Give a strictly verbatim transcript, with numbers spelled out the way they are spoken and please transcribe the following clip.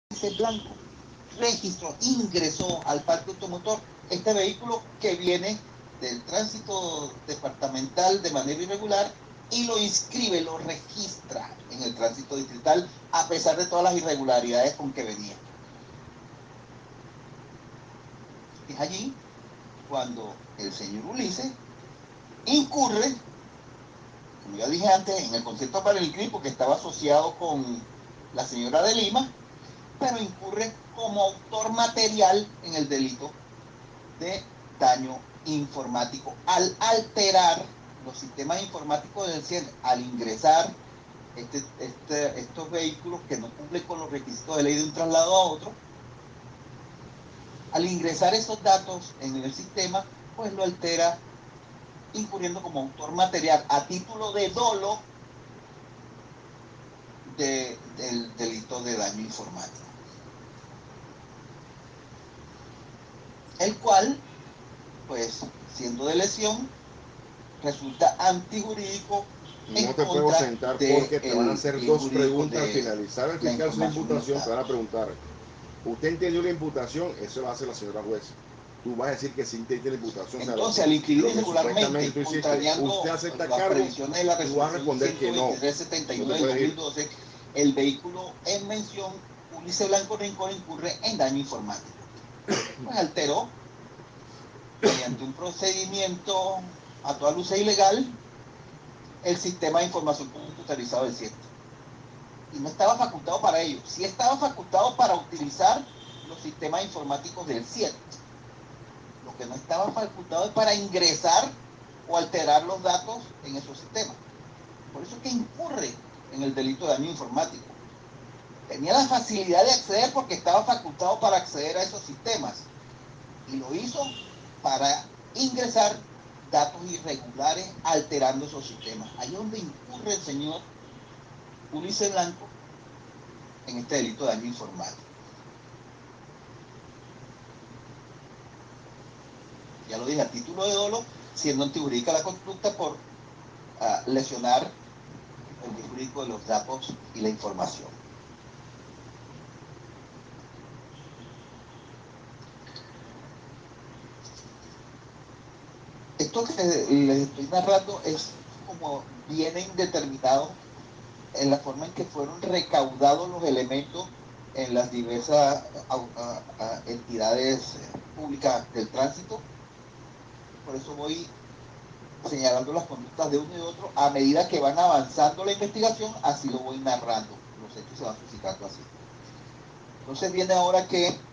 Blanco registró, ingresó al parque automotor este vehículo que viene del tránsito departamental de manera irregular y lo inscribe, lo registra en el tránsito distrital a pesar de todas las irregularidades con que venía. Es allí cuando el señor Ulises incurre, como ya dije antes, en el concepto para el crimen porque estaba asociado con la señora de Lima, pero incurre como autor material en el delito de daño informático al alterar los sistemas informáticos del C I E N, al ingresar este, este, estos vehículos que no cumplen con los requisitos de ley de un traslado a otro. Al ingresar esos datos en el sistema, pues lo altera incurriendo como autor material a título de dolo de, del delito de daño informático, el cual, pues, siendo de lesión, resulta antijurídico. No te puedo sentar porque te van a hacer dos preguntas al finalizar el fiscal su imputación. Te van a preguntar, ¿usted entendió la imputación? Eso lo hace la señora juez. Tú vas a decir que sí entendió la imputación. Entonces, o sea, al inscribir irregularmente, tú hiciste, contrariando usted acepta las cargo, previsiones de la tú vas a responder que no. ciento veintitrés setenta y nueve del dos mil doce, el vehículo en mención, Ulises Blanco Rincón, incurre en daño informático. Pues alteró, mediante un procedimiento a toda luz e ilegal, el sistema de información computarizado del C I E N. Y no estaba facultado para ello. Sí estaba facultado para utilizar los sistemas informáticos del C I E N. Lo que no estaba facultado es para ingresar o alterar los datos en esos sistemas. Por eso es que incurre en el delito de daño informático. Tenía la facilidad de acceder porque estaba facultado para acceder a esos sistemas. Y lo hizo para ingresar datos irregulares alterando esos sistemas. Ahí es donde incurre el señor Ulises Blanco en este delito de daño informático. Ya lo dije, a título de dolo, siendo antijurídica la conducta por uh, lesionar el bien jurídico de los datos y la información. Esto que les estoy narrando es como vienen determinados en la forma en que fueron recaudados los elementos en las diversas uh, uh, uh, entidades públicas del tránsito. Por eso voy señalando las conductas de uno y de otro. A medida que van avanzando la investigación, así lo voy narrando. Los hechos se van suscitando así. Entonces viene ahora que